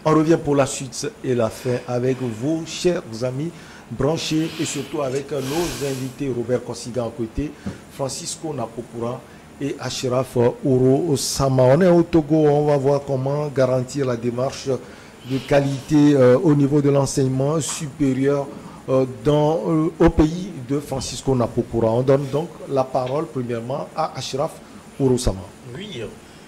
On revient pour la suite et la fin avec vos chers amis branchés et surtout avec nos invités Robert Kossiga à côté, Francisco Napokura et Ashraf Ouro Sama. On est au Togo, on va voir comment garantir la démarche de qualité au niveau de l'enseignement supérieur au pays de Francisco Napokura. On donne donc la parole premièrement à Ashraf Ouro Sama. Oui.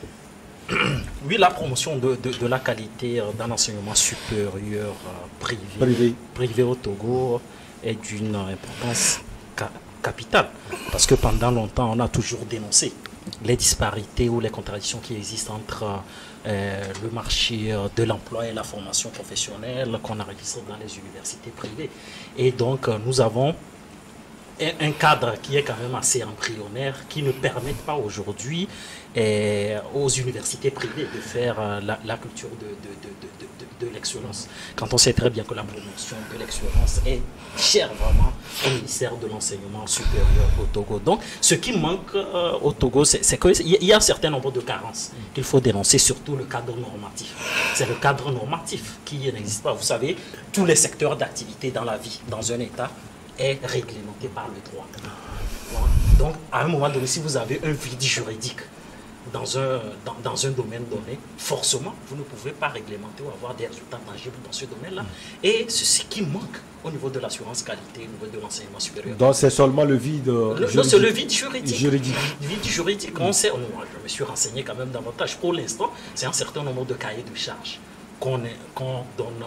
Oui, la promotion de la qualité dans l'enseignement supérieur privé au Togo est d'une importance capitale. Parce que pendant longtemps, on a toujours dénoncé les disparités ou les contradictions qui existent entre le marché de l'emploi et la formation professionnelle qu'on enregistre dans les universités privées. Et donc, nous avons un cadre qui est quand même assez embryonnaire, qui ne permet pas aujourd'hui aux universités privées de faire la culture de l'excellence. Quand on sait très bien que la promotion de l'excellence est chère vraiment au ministère de l'enseignement supérieur au Togo. Donc, ce qui manque au Togo, c'est qu'il y a un certain nombre de carences qu'il faut dénoncer, surtout le cadre normatif. C'est le cadre normatif qui n'existe pas. Vous savez, tous les secteurs d'activité dans la vie, dans un État, est réglementé par le droit. Donc, à un moment donné, si vous avez un vide juridique dans un domaine donné, forcément, vous ne pouvez pas réglementer ou avoir des résultats tangibles dans ce domaine-là. Et c'est ce qui manque au niveau de l'assurance qualité, au niveau de l'enseignement supérieur. Donc, c'est seulement le vide juridique. C'est le vide juridique. Le vide juridique, on sait, je me suis renseigné quand même davantage. Pour l'instant, c'est un certain nombre de cahiers de charges qu'on donne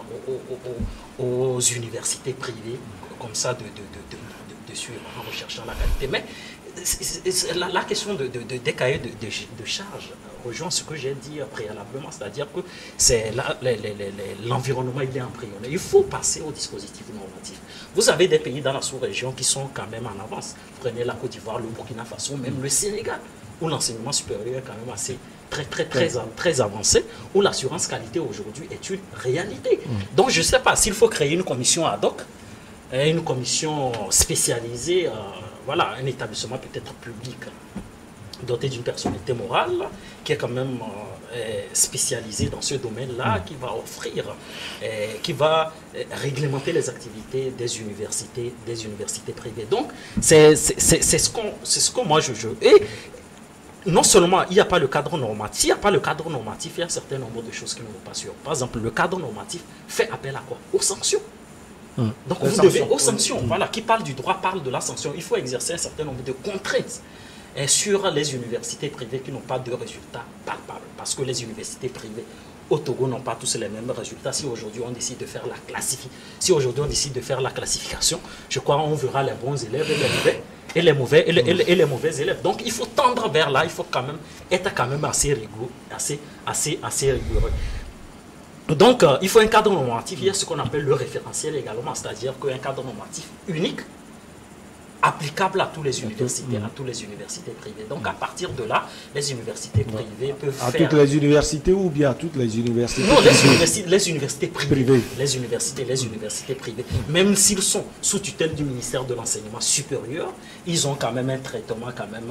aux universités privées, comme ça, de suivre en recherchant la qualité. Mais la question des cahiers de charges rejoint ce que j'ai dit préalablement, c'est-à-dire que l'environnement il est embryonnaire. Il faut passer au dispositif normatif. Vous avez des pays dans la sous-région qui sont quand même en avance. Prenez la Côte d'Ivoire, le Burkina Faso, même le Sénégal, où l'enseignement supérieur est quand même assez très avancé, où l'assurance qualité aujourd'hui est une réalité. Donc je ne sais pas s'il faut créer une commission ad hoc, une commission spécialisée, voilà, un établissement peut-être public doté d'une personnalité morale qui est quand même spécialisé dans ce domaine-là, qui va offrir, qui va réglementer les activités des universités privées. Donc c'est ce que moi je veux. Et non seulement il n'y a pas le cadre normatif, il y a un certain nombre de choses qui ne vont pas sur. Par exemple, le cadre normatif fait appel à quoi? Aux sanctions. Donc vous devez aux sanctions, voilà, qui parle du droit, parle de la sanction. Il faut exercer un certain nombre de contraintes sur les universités privées qui n'ont pas de résultats palpables. Parce que les universités privées au Togo n'ont pas tous les mêmes résultats. Si aujourd'hui on décide de faire la classification, je crois qu'on verra les bons élèves et les mauvais élèves. Donc il faut tendre vers là, il faut quand même être assez rigoureux, assez rigoureux. Donc, il faut un cadre normatif, il y a ce qu'on appelle le référentiel également, c'est-à-dire qu'un cadre normatif unique, applicable à toutes les universités privées. Donc, à partir de là, les universités privées peuvent faire... À toutes les universités ou bien à toutes les universités? Non, les universités privées. Les universités privées. Même s'ils sont sous tutelle du ministère de l'Enseignement supérieur, ils ont quand même un traitement quand même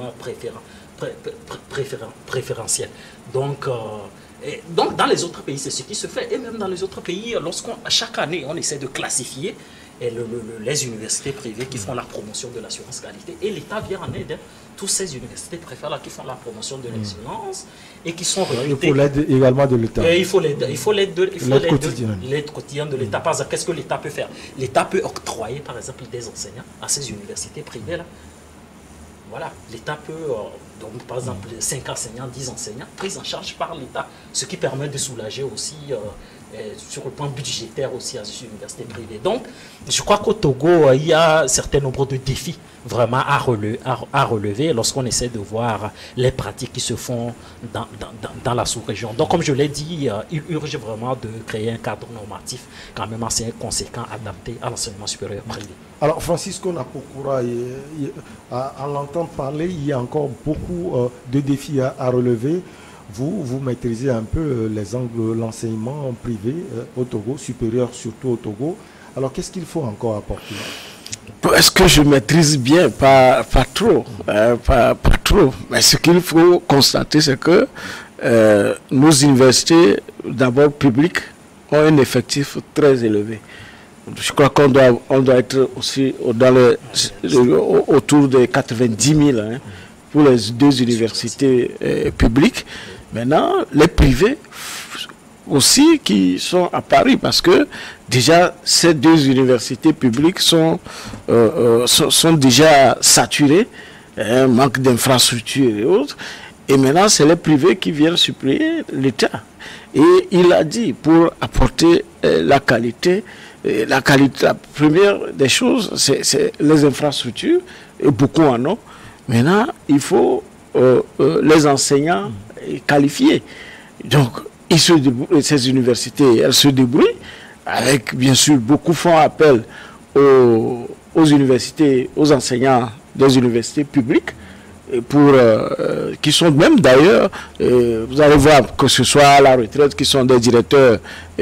préférentiel. Donc, dans les autres pays, c'est ce qui se fait. Et même dans les autres pays, chaque année, on essaie de classifier les universités privées qui font la promotion de l'assurance qualité. Et l'État vient en aide. Toutes ces universités privées-là qui font la promotion de l'excellence et qui sont recrutées. Il faut l'aide également de l'État. Il faut l'aide quotidienne de l'État. Par exemple, qu'est-ce que l'État peut faire? L'État peut octroyer, par exemple, des enseignants à ces universités privées-là. Voilà, l'État peut, donc, par exemple, 5 enseignants, 10 enseignants, pris en charge par l'État, ce qui permet de soulager aussi, sur le plan budgétaire aussi, à ces universités privées. Donc, je crois qu'au Togo, il y a un certain nombre de défis vraiment à relever lorsqu'on essaie de voir les pratiques qui se font dans la sous-région. Donc, comme je l'ai dit, il urge vraiment de créer un cadre normatif quand même assez conséquent, adapté à l'enseignement supérieur privé. Alors, Francisco Napokura, à l'entendre parler, il y a encore beaucoup de défis à relever. Vous maîtrisez un peu les angles de l'enseignement privé au Togo, supérieur surtout au Togo. Alors, qu'est-ce qu'il faut encore apporter? Est-ce que je maîtrise bien? Pas trop. Pas trop. Mais ce qu'il faut constater, c'est que nos universités, d'abord publiques, ont un effectif très élevé. Je crois qu'on doit être aussi autour de 90 000 hein, pour les 2 universités publiques. Maintenant, les privés aussi qui sont à Paris, parce que déjà ces 2 universités publiques sont déjà saturées, hein, manque d'infrastructures et autres. Et maintenant, c'est les privés qui viennent suppléer l'État. Et il a dit, pour apporter la qualité, la première des choses, c'est les infrastructures, et beaucoup en ont. Maintenant, il faut les enseignants qualifiés. Donc, ces universités, elles se débrouillent, avec bien sûr beaucoup font appel aux universités, aux enseignants des universités publiques, qui sont même d'ailleurs, vous allez voir que ce soit à la retraite, qui sont des directeurs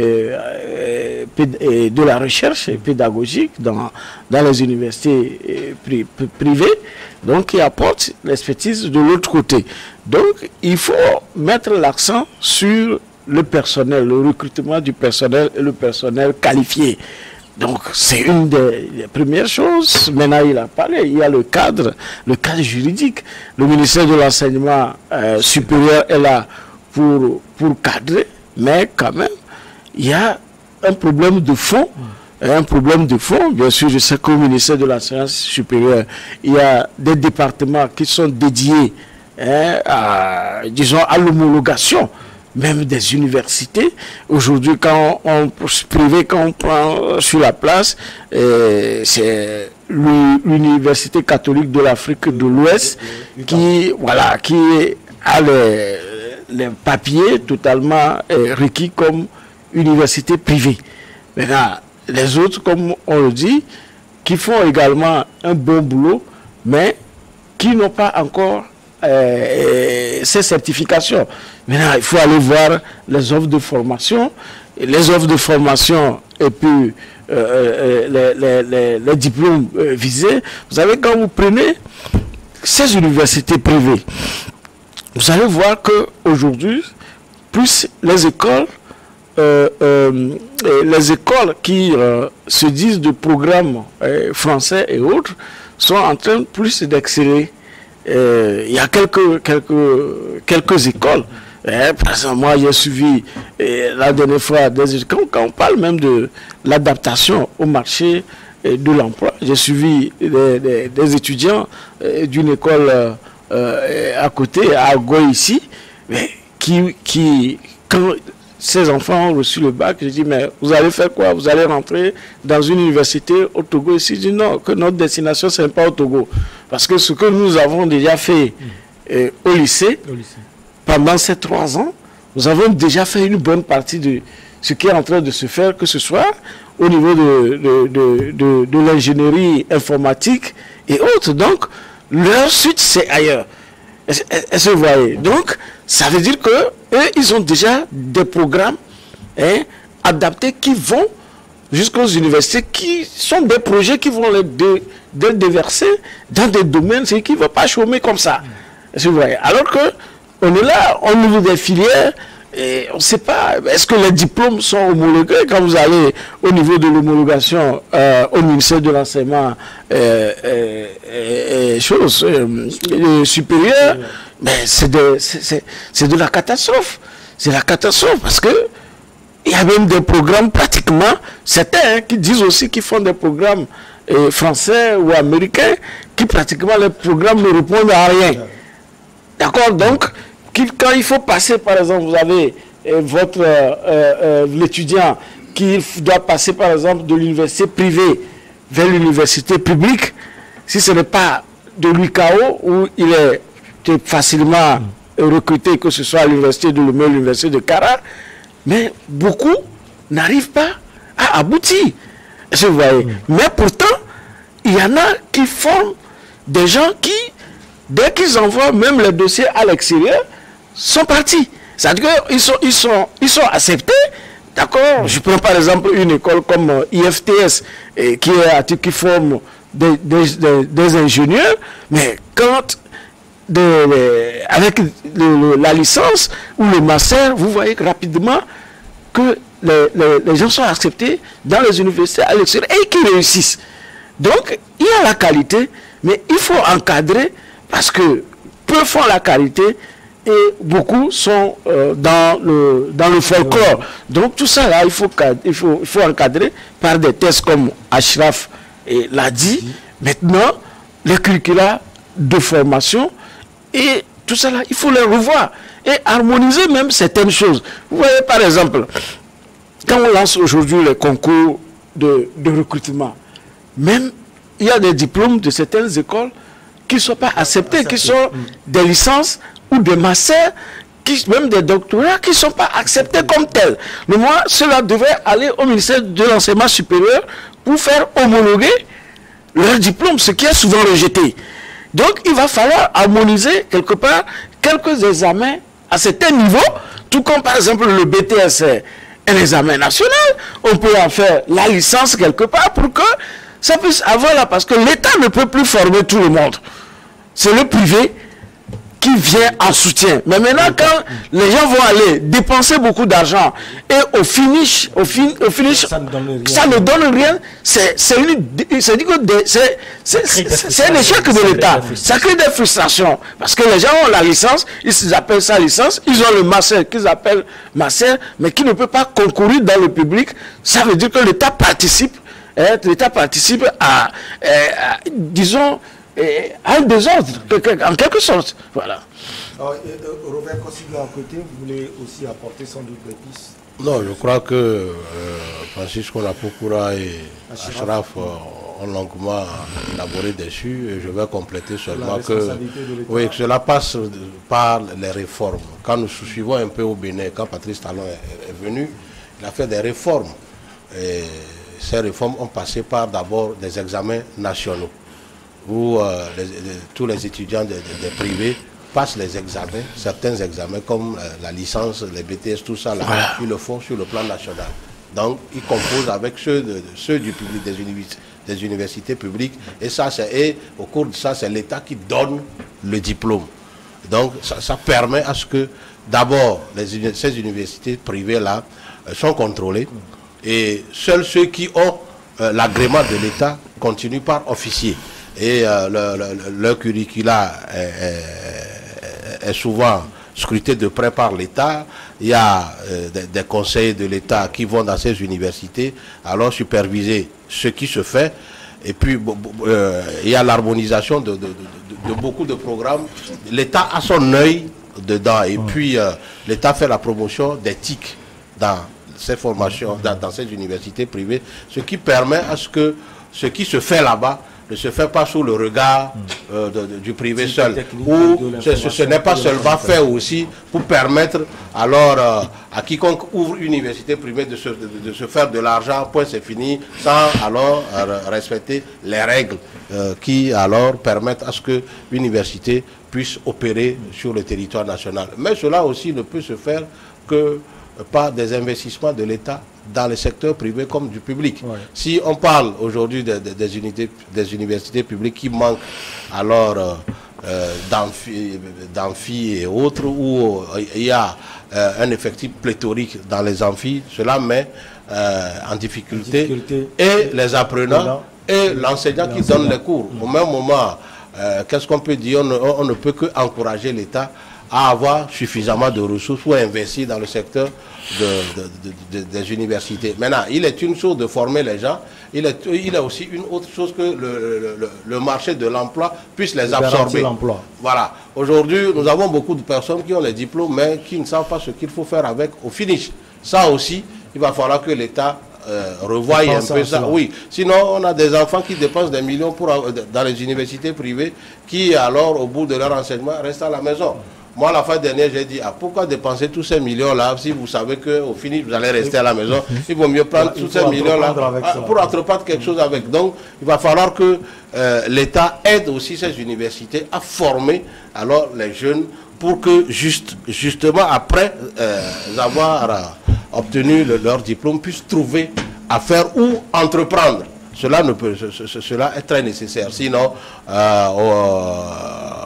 de la recherche pédagogique dans les universités privées, donc qui apportent l'expertise de l'autre côté. Donc il faut mettre l'accent sur le personnel, le recrutement du personnel et le personnel qualifié. Donc, c'est une des premières choses. Maintenant, il a parlé, il y a le cadre juridique. Le ministère de l'Enseignement supérieur est là pour cadrer, mais quand même, il y a un problème de fond. Bien sûr, je sais qu'au ministère de l'Enseignement supérieur, il y a des départements qui sont dédiés à l'homologation même des universités. Aujourd'hui, quand on prend sur la place, c'est l'Université catholique de l'Afrique de l'Ouest qui a les papiers totalement requis comme université privée. Maintenant, les autres, comme on le dit, qui font également un bon boulot, mais qui n'ont pas encore ces certifications. Maintenant, il faut aller voir les offres de formation, et puis les diplômes visés. Vous savez, quand vous prenez ces universités privées, vous allez voir qu'aujourd'hui, plus les écoles qui se disent de programmes français et autres sont en train plus d'exceller. Il y a quelques écoles. Par exemple, moi j'ai suivi la dernière fois, quand on parle même de l'adaptation au marché de l'emploi, j'ai suivi des étudiants d'une école à côté, à Goy ici, mais quand ces enfants ont reçu le bac, je dis, mais vous allez faire quoi? Vous allez rentrer dans une université au Togo ici? Je dis non, que notre destination, ce n'est pas au Togo. Parce que ce que nous avons déjà fait au lycée, pendant ces 3 ans, nous avons déjà fait une bonne partie de ce qui est en train de se faire, que ce soit au niveau de l'ingénierie informatique et autres. Donc, leur suite, c'est ailleurs. Est-ce que vous voyez? Donc, ça veut dire que eux, ils ont déjà des programmes adaptés qui vont jusqu'aux universités, qui sont des projets qui vont les déverser dans des domaines, c'est qui ne vont pas chômer comme ça. Est-ce que vous voyez? Alors que on est là, on ouvre des filières, et on ne sait pas, est-ce que les diplômes sont homologués? Quand vous allez au niveau de l'homologation au ministère de l'Enseignement supérieur, mais c'est de la catastrophe. C'est la catastrophe parce que il y a même des programmes pratiquement, certains qui disent aussi qu'ils font des programmes français ou américains, qui pratiquement les programmes ne répondent à rien. D'accord? Donc, quand il faut passer, par exemple, vous avez l'étudiant qui doit passer, par exemple, de l'université privée vers l'université publique, si ce n'est pas de l'UCAO, où il est facilement recruté, que ce soit à l'université de Lomé, l'université de Kara, mais beaucoup n'arrivent pas à aboutir. Vous voyez. Mais pourtant, il y en a qui forment des gens qui, dès qu'ils envoient même les dossiers à l'extérieur, sont partis. C'est-à-dire qu'ils sont acceptés. D'accord? Je prends par exemple une école comme IFTS, qui forme des ingénieurs, mais quand avec la licence ou le master, vous voyez que rapidement, que les gens soient acceptés dans les universités à l'extérieur et qu'ils réussissent. Donc, il y a la qualité, mais il faut encadrer parce que peu font la qualité et beaucoup sont dans le folklore. Donc, tout ça là, il faut encadrer par des tests comme Ashraf l'a dit. Maintenant, les curricula de formation et tout ça là, il faut les revoir et harmoniser même certaines choses. Vous voyez, par exemple, quand on lance aujourd'hui les concours de recrutement, même il y a des diplômes de certaines écoles qui ne sont pas acceptés, qui sont des licences ou des masters, même des doctorats qui ne sont pas acceptés comme tels. Mais moi, cela devrait aller au ministère de l'enseignement supérieur pour faire homologuer leur diplôme, ce qui est souvent rejeté. Donc, il va falloir harmoniser quelque part quelques examens à certains niveaux, tout comme par exemple le BTS est un examen national, on peut en faire la licence quelque part pour que ça puisse avoir là, parce que l'État ne peut plus former tout le monde. C'est le privé qui vient en soutien. Mais maintenant, quand les gens vont aller dépenser beaucoup d'argent et au finish, ça ne donne rien, c'est un échec de l'État. Ça crée des frustrations. Parce que les gens ont la licence, ils appellent ça licence, ils ont le master qu'ils appellent master, mais qui ne peut pas concourir dans le public. Ça veut dire que l'État participe à disons, un désordre, en quelque sorte. Voilà. Robert Kosiga, à côté, vous voulez aussi apporter sans doute des pistes? Non, je crois que Francisco Napokura et Ashraf ont longuement élaboré dessus, et je vais compléter seulement que oui, que cela passe par les réformes. Quand nous suivons un peu au Bénin, quand Patrice Talon est venu, il a fait des réformes. Et ces réformes ont passé par d'abord des examens nationaux, où tous les étudiants des privés passent les examens, certains examens comme la licence, les BTS, tout ça, là, ils le font sur le plan national. Donc, ils composent avec ceux du public, des universités publiques, et au cours de ça, c'est l'État qui donne le diplôme. Donc, ça permet à ce que, d'abord, ces universités privées-là sont contrôlées, et seuls ceux qui ont l'agrément de l'État continuent par officier. Et leur curricula est souvent scruté de près par l'État. Il y a des conseillers de l'État qui vont dans ces universités, alors superviser ce qui se fait. Et puis, il y a l'harmonisation de beaucoup de programmes. L'État a son œil dedans. Et puis, l'État fait la promotion d'éthique dans ces formations, dans ces universités privées, ce qui permet à ce que ce qui se fait là-bas ne se fait pas sous le regard du privé seul. Ou ce n'est pas seulement fait aussi pour permettre alors à quiconque ouvre une université privée de se faire de l'argent, point c'est fini, sans alors respecter les règles qui alors permettent à ce que l'université puisse opérer sur le territoire national. Mais cela aussi ne peut se faire que par des investissements de l'État dans le secteur privé comme du public. Ouais. Si on parle aujourd'hui des universités publiques qui manquent alors d'amphi et autres, où il y a un effectif pléthorique dans les amphis, cela met en difficulté et les apprenants et l'enseignant qui donne les cours. Au même moment, qu'est-ce qu'on peut dire? On ne peut que encourager l'État à avoir suffisamment de ressources pour investir dans le secteur des universités. Maintenant, il est une chose de former les gens, il est aussi une autre chose que le marché de l'emploi puisse les absorber. Voilà. Aujourd'hui, nous avons beaucoup de personnes qui ont les diplômes, mais qui ne savent pas ce qu'il faut faire avec au finish. Ça aussi, il va falloir que l'État revoie un peu ça. Oui. Sinon, on a des enfants qui dépensent des millions dans les universités privées, qui alors, au bout de leur enseignement, restent à la maison. Moi, la fois dernière, j'ai dit, pourquoi dépenser tous ces millions-là si vous savez qu'au fini, vous allez rester à la maison? Il vaut mieux prendre tous ces millions-là pour entreprendre quelque chose avec. Donc, il va falloir que l'État aide aussi ces universités à former alors les jeunes pour que justement, après avoir obtenu leur diplôme, puissent trouver à faire ou entreprendre. Cela est très nécessaire. Sinon,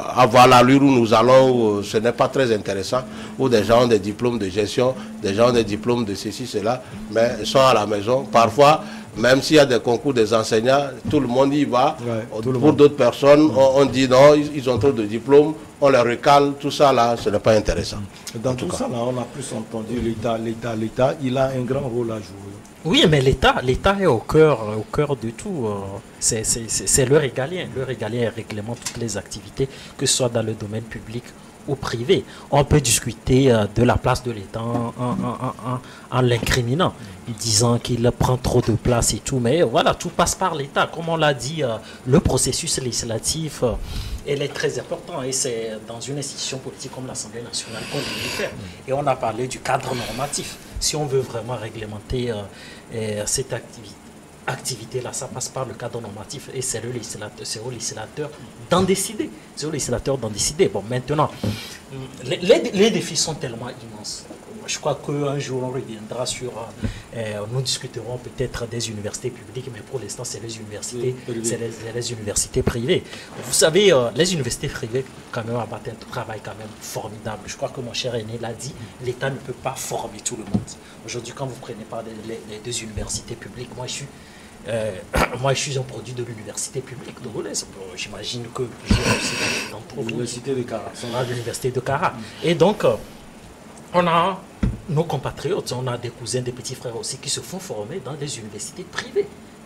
avoir l'allure où nous allons, ce n'est pas très intéressant, où des gens ont des diplômes de gestion, des gens ont des diplômes de ceci, cela, mais ils sont à la maison. Parfois, même s'il y a des concours des enseignants, tout le monde y va. Pour d'autres personnes, on dit non, ils ont trop de diplômes, on les recale, tout ça là, ce n'est pas intéressant. Dans tout ça là, on a plus entendu l'État, il a un grand rôle à jouer. Oui, mais l'État est au cœur de tout. C'est le régalien. Le régalien réglemente toutes les activités, que ce soit dans le domaine public ou privé. On peut discuter de la place de l'État en l'incriminant, disant qu'il prend trop de place et tout, mais voilà, tout passe par l'État. Comme on l'a dit, le processus législatif, elle est très important et c'est dans une institution politique comme l'Assemblée nationale qu'on doit le faire. Et on a parlé du cadre normatif. Si on veut vraiment réglementer cette activité-là, ça passe par le cadre normatif et c'est au législateur d'en décider. C'est au législateur d'en décider. Bon, maintenant, les défis sont tellement immenses. Je crois qu'un jour, on reviendra sur... nous discuterons peut-être des universités publiques, mais pour l'instant, c'est les universités, les universités privées. Vous savez, les universités privées, quand même, abattent un travail quand même formidable. Je crois que mon cher aîné l'a dit, l'État ne peut pas former tout le monde. Aujourd'hui, quand vous prenez par les deux universités publiques, moi, je suis un produit de l'université publique togolaise. J'imagine que j'ai aussi d'entre vous. L'université de Kara. L'université de Kara. Et donc, on a nos compatriotes, on a des cousins, des petits frères aussi qui se font former dans des universités privées.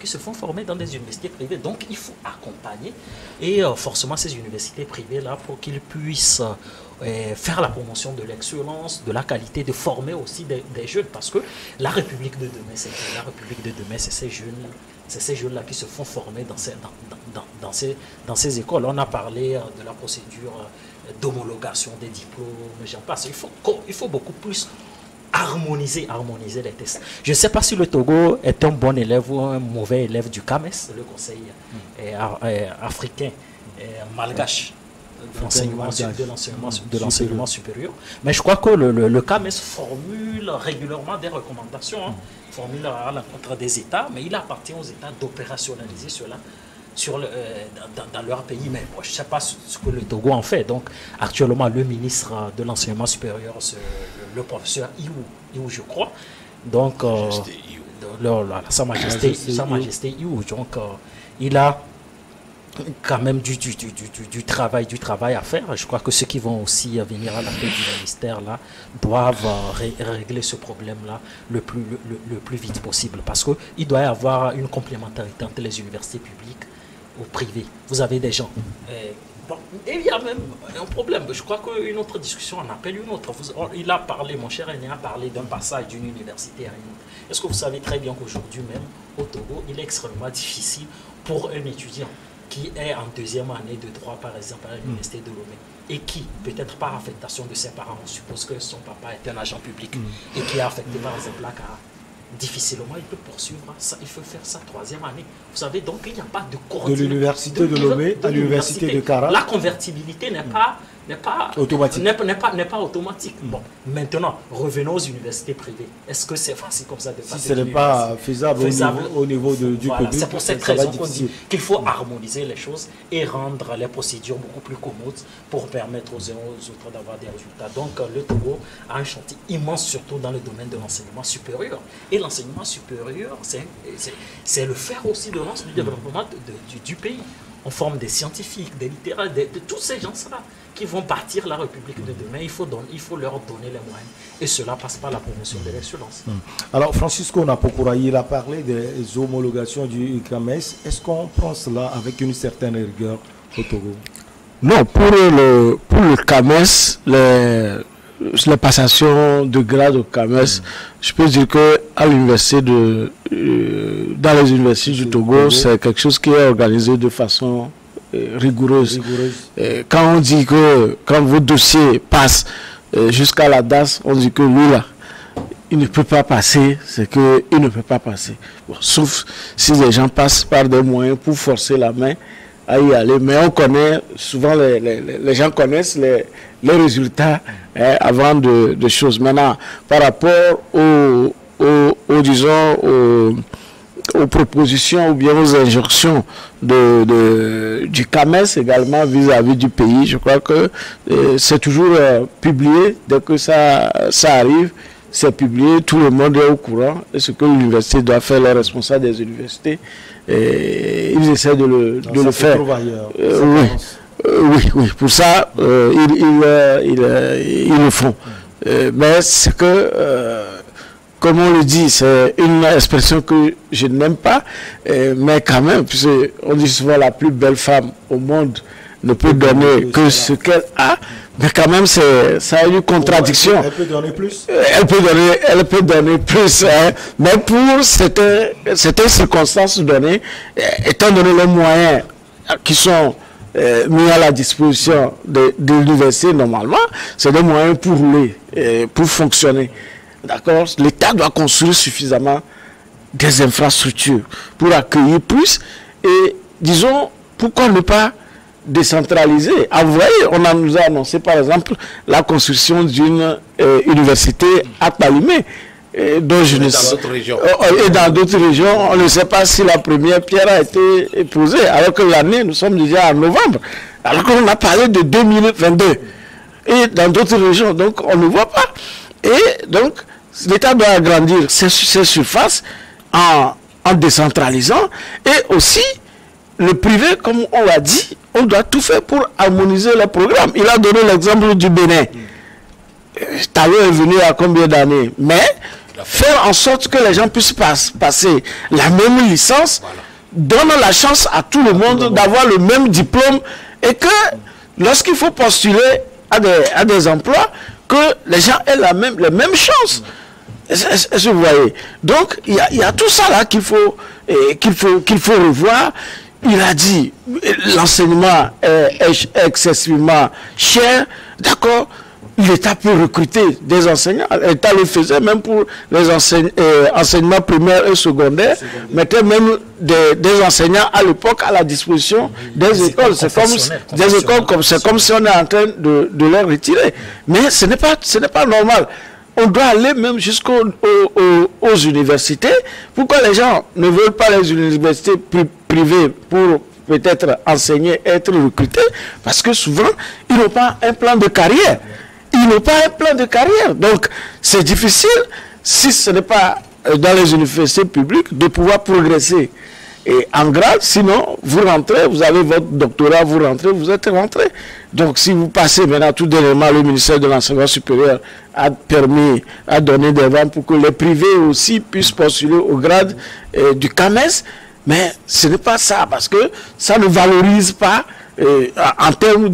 Donc, il faut accompagner et forcément ces universités privées-là pour qu'ils puissent faire la promotion de l'excellence, de la qualité, de former aussi des jeunes. Parce que la République de demain, c'est ces jeunes-là qui se font former dans ces écoles. On a parlé de la procédure d'homologation des diplômes, j'en passe. Il faut beaucoup plus harmoniser les tests. Je ne sais pas si le Togo est un bon élève ou un mauvais élève du CAMES, le Conseil africain malgache de l'enseignement supérieur. Mais je crois que le CAMES formule régulièrement des recommandations, formule à l'encontre des États, mais il appartient aux États d'opérationnaliser cela dans leur pays. Mais moi, je ne sais pas ce que le Togo en fait. Donc, actuellement, le ministre de l'enseignement supérieur, le professeur Iou, je crois. Donc, Sa Majesté Iou. Donc, il a quand même du travail à faire. Je crois que ceux qui vont aussi venir à la tête du ministère là doivent régler ce problème-là le plus vite possible. Parce qu'il doit y avoir une complémentarité entre les universités publiques ou privées. Vous avez des gens... et il y a même un problème. Je crois qu'une autre discussion en appelle une autre. Il a parlé, mon cher aîné a parlé d'un passage d'une université à une autre. Est-ce que vous savez très bien qu'aujourd'hui même, au Togo, il est extrêmement difficile pour un étudiant qui est en deuxième année de droit, par exemple, à l'université de Lomé, et qui, peut-être par affectation de ses parents, on suppose que son papa est un agent public, et qui est affecté par exemple à Kara, difficilement il peut poursuivre ça, il faut faire sa troisième année. Vous savez, donc il n'y a pas de coordination. De l'université de Lomé à l'université de Kara. La convertibilité n'est pas automatique. Bon, maintenant, revenons aux universités privées. Est-ce que c'est facile comme ça de passer? Si ce n'est pas faisable au niveau du public, c'est pour cette raison qu'on dit qu'il faut harmoniser les choses et rendre les procédures beaucoup plus commodes pour permettre aux uns aux autres d'avoir des résultats. Donc, le Togo a un chantier immense, surtout dans le domaine de l'enseignement supérieur. Et l'enseignement supérieur, c'est le fer aussi de lance du développement du pays. On forme des scientifiques, des littéraires, de tous ces gens-là qui vont bâtir la République de demain. Il faut leur donner les moyens. Et cela passe par la promotion de l'excellence. Alors, Francisco Napokura, il a parlé des homologations du CAMES. Est-ce qu'on prend cela avec une certaine rigueur au Togo? Non, pour le CAMES, les passations de grade au CAMES, je peux dire que à l'université dans les universités du Togo, c'est quelque chose qui est organisé de façon rigoureuse. Quand on dit que quand vos dossiers passent jusqu'à la DAS, on dit que lui là, il ne peut pas passer, c'est qu'il ne peut pas passer. Bon, sauf si les gens passent par des moyens pour forcer la main à y aller. Mais on connaît, souvent les gens connaissent les résultats avant de choses. Maintenant, par rapport aux propositions ou bien aux injonctions du CAMES également vis-à-vis du pays. Je crois que c'est toujours publié. Dès que ça arrive, c'est publié, tout le monde est au courant. Et ce que l'université doit faire, les responsables des universités, ils essaient de le faire. Oui, pour ça, ils le font. Mais c'est que, comme on le dit, c'est une expression que je n'aime pas, mais quand même, puisqu'on dit souvent la plus belle femme au monde ne peut donner que ce qu'elle a, mais quand même, ça a une contradiction. Elle peut donner plus. Elle peut donner plus, hein, mais pour certaines circonstances données, étant donné les moyens qui sont mis à la disposition de l'université, normalement, c'est des moyens pour rouler, pour fonctionner. D'accord? L'État doit construire suffisamment des infrastructures pour accueillir plus. Et disons, pourquoi ne pas décentraliser? Ah, vous voyez, on nous a annoncé par exemple la construction d'une université à Palimé. Dont je ne sais, et dans d'autres régions, on ne sait pas si la première pierre a été posée, alors que l'année, nous sommes déjà en novembre, alors qu'on a parlé de 2022. Et dans d'autres régions, donc on ne voit pas. Et donc, l'État doit agrandir ses surfaces en décentralisant, et aussi, le privé, comme on l'a dit, on doit tout faire pour harmoniser les programmes. Il a donné l'exemple du Bénin. Talon est venu à combien d'années? Mais faire en sorte que les gens puissent passer la même licence, donne la chance à tout le monde d'avoir le même diplôme, et que lorsqu'il faut postuler à des emplois, que les gens aient les mêmes chances. Est-ce que vous voyez? Donc, il y a tout ça là qu'il faut revoir. Il a dit, l'enseignement est excessivement cher, d'accord? L'État peut recruter des enseignants. L'État le faisait même pour les enseignements primaires et secondaires, mettait même des enseignants à l'époque à la disposition des écoles. C'est comme si on est en train de les retirer. Mais ce n'est pas normal. On doit aller même jusqu'aux universités. Pourquoi les gens ne veulent pas les universités privées pour peut-être enseigner, être recrutés? Parce que souvent, ils n'ont pas un plan de carrière. Donc, c'est difficile, si ce n'est pas dans les universités publiques, de pouvoir progresser et en grade. Sinon, vous rentrez, vous avez votre doctorat, vous rentrez, vous êtes rentré. Donc, si vous passez maintenant, tout dernièrement, le ministère de l'Enseignement supérieur a donné des ventes pour que les privés aussi puissent postuler au grade du CAMES. Mais ce n'est pas ça, parce que ça ne valorise pas en termes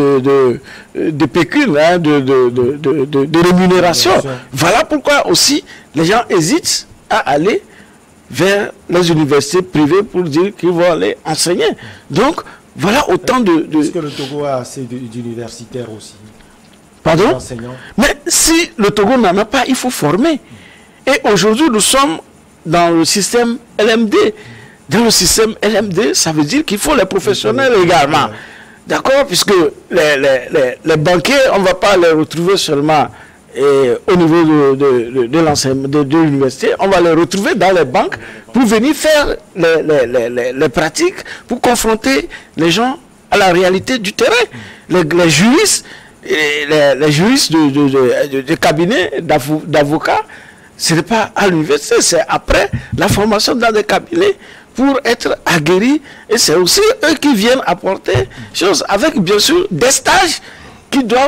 de pécule, hein, de rémunération. Voilà pourquoi aussi les gens hésitent à aller vers les universités privées pour dire qu'ils vont aller enseigner. Donc, voilà autant de... Est-ce que le Togo a assez d'universitaires aussi? Pardon? Mais si le Togo n'en a pas, il faut former. Et aujourd'hui, nous sommes dans le système LMD. Dans le système LMD, ça veut dire qu'il faut les professionnels également. D'accord? Puisque les banquiers, on ne va pas les retrouver seulement au niveau de l'enseignement de l'université, on va les retrouver dans les banques pour venir faire les pratiques, pour confronter les gens à la réalité du terrain. Les juristes, les juristes de cabinet d'avocats, ce n'est pas à l'université, c'est après la formation dans des cabinets pour être aguerris, et c'est aussi eux qui viennent apporter choses, avec bien sûr des stages qui doivent,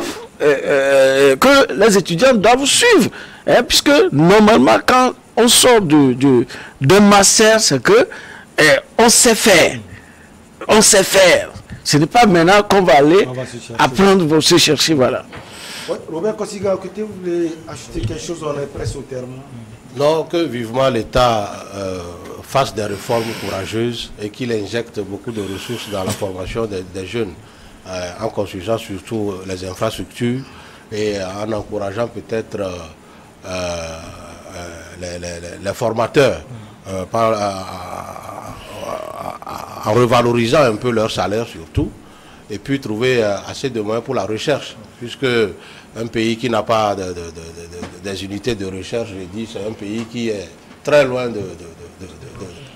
que les étudiants doivent suivre, hein, puisque normalement quand on sort d'un master, c'est que on sait faire, ce n'est pas maintenant qu'on va aller apprendre pour se chercher, voilà. Ouais, Robert Kosiga, côté, vous voulez ajouter quelque chose? On est presque au terme. Non, que vivement l'État fasse des réformes courageuses et qu'il injecte beaucoup de ressources dans la formation des jeunes, en construisant surtout les infrastructures et en encourageant peut-être les formateurs en revalorisant un peu leur salaire surtout, et puis trouver assez de moyens pour la recherche, puisque un pays qui n'a pas des unités de recherche, je dis, c'est un pays qui est très loin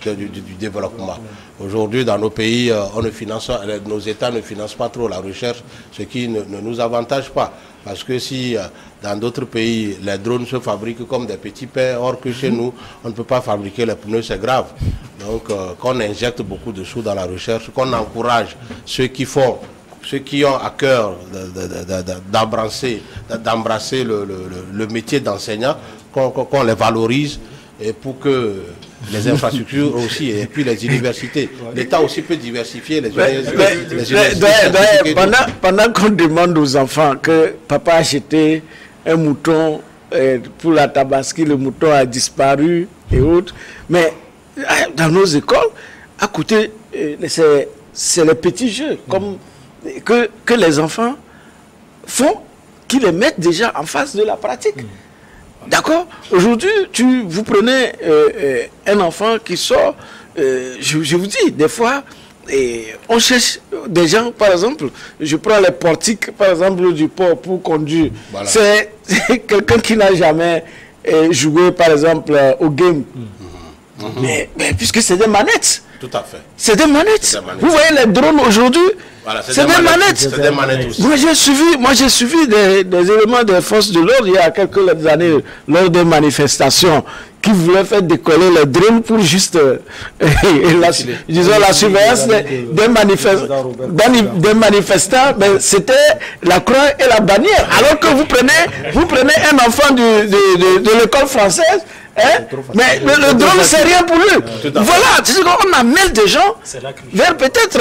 du développement. Aujourd'hui, dans nos pays, nos États ne financent pas trop la recherche, ce qui ne nous avantage pas. Parce que si dans d'autres pays, les drones se fabriquent comme des petits pains, or que chez nous, on ne peut pas fabriquer les pneus, c'est grave. Donc, qu'on injecte beaucoup de sous dans la recherche, qu'on encourage ceux qui ont à cœur d'embrasser le métier d'enseignant, qu'on les valorise, et pour que les infrastructures aussi, et puis les universités. L'État aussi peut diversifier les universités. Pendant qu'on demande aux enfants que papa a acheté un mouton pour la Tabaski, le mouton a disparu et autres, mais dans nos écoles, à côté, c'est les petits jeux comme que les enfants font, qui les mettent déjà en face de la pratique. D'accord? Aujourd'hui, vous prenez un enfant qui sort, je vous dis, des fois, on cherche des gens, par exemple, je prends les portiques, par exemple, du port pour conduire. Voilà. C'est quelqu'un qui n'a jamais joué, par exemple, au game. Mais puisque c'est des manettes. Tout à fait. C'est des manettes. Vous voyez les drones aujourd'hui, voilà, c'est des manettes. C'est des manettes aussi. Moi j'ai suivi des éléments des forces de l'ordre il y a quelques années lors des manifestations qui voulaient faire décoller les drones pour juste disons la surveillance des manifestants. Ben, c'était la croix et la bannière. Alors que vous prenez un enfant de l'école française. Mais le drone, c'est rien pour lui. Voilà, c'est qu'on amène des gens vers peut-être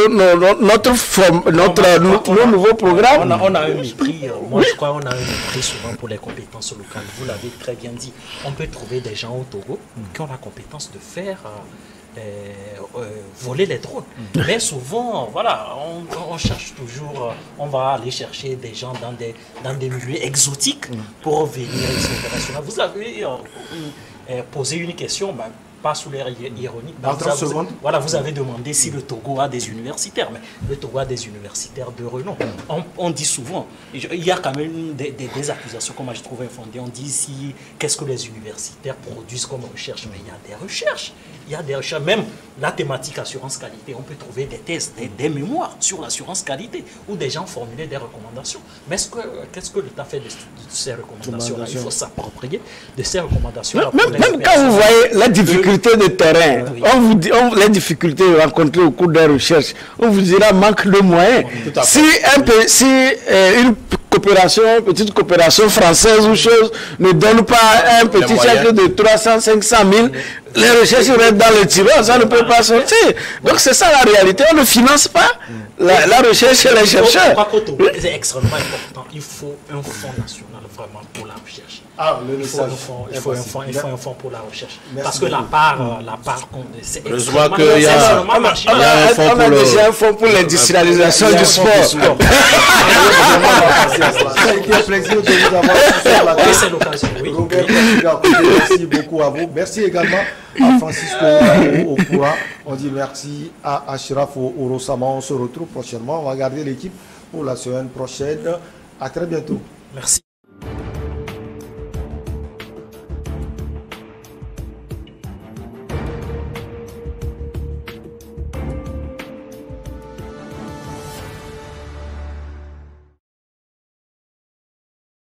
nos nouveaux programmes. On a un mépris, moi je crois qu'on a un mépris souvent pour les compétences locales. Vous l'avez très bien dit. On peut trouver des gens au Togo qui ont la compétence de faire voler les drones. Mais souvent, voilà, on cherche toujours, on va aller chercher des gens dans des milieux exotiques pour venir ici international. Vous avez posé une question, pas sous l'air ironique. Vous avez demandé si le Togo a des universitaires, mais le Togo a des universitaires de renom. On dit souvent, il y a quand même des accusations que moi je trouve infondées. On dit ici, qu'est-ce que les universitaires produisent comme recherche? Mais il y a des recherches. Il y a des recherches, même la thématique assurance qualité, on peut trouver des thèses, des mémoires sur l'assurance qualité, où des gens formulaient des recommandations. Mais qu'est-ce que l'État fait de ces recommandations-là? Il faut s'approprier de ces recommandations-là. Même quand vous voyez la difficulté de terrain, les difficultés rencontrées au cours des recherches, on vous dira manque de moyens. Si une petite coopération française ou chose ne donne pas un petit chèque de 300, 500 000, les recherches restent dans le tiroir, ça ne peut pas sortir. Donc c'est ça la réalité, on ne finance pas la recherche et les chercheurs. Je crois c'est extrêmement important, il faut un fonds national vraiment pour la recherche. Il faut un fonds pour la recherche. Merci parce que la part compte. Heureusement qu'il y a déjà un fonds pour l'industrialisation du sport. C'est un plaisir de vous avoir. C'est l'occasion. Robert, merci beaucoup à vous. Merci également à Francisco Okura. On dit merci à Ashraf Orosama. On se retrouve prochainement. On va garder l'équipe pour la semaine prochaine. À très bientôt. Merci.